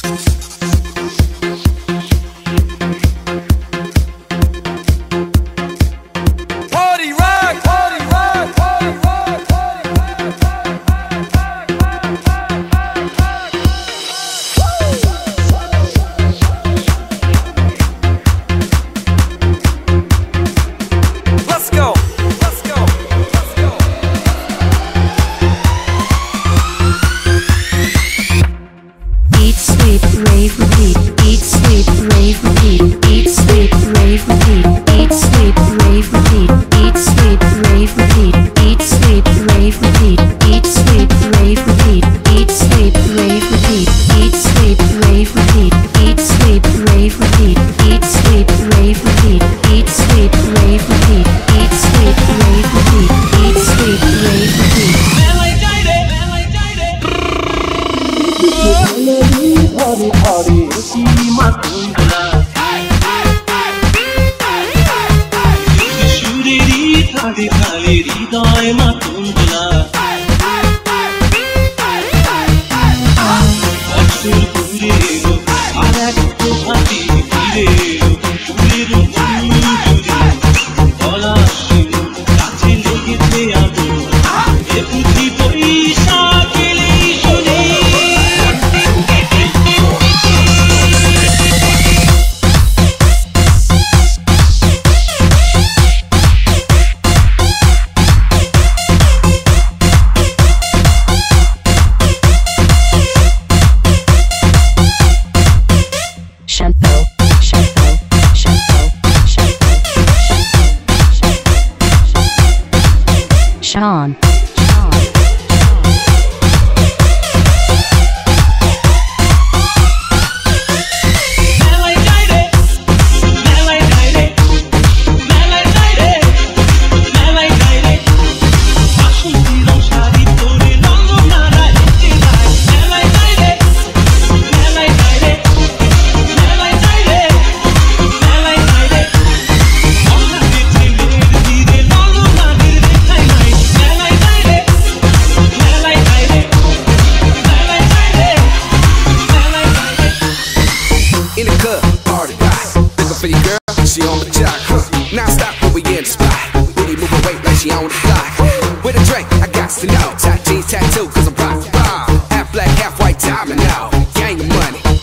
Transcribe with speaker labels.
Speaker 1: Sean.
Speaker 2: She on the jock, now stop when we in the spot. Booty moving weight like she on the block. With a drink, I got to know. Tight jeans tattoo, cause I'm rock. Half black, half white diamond now. Gang of money,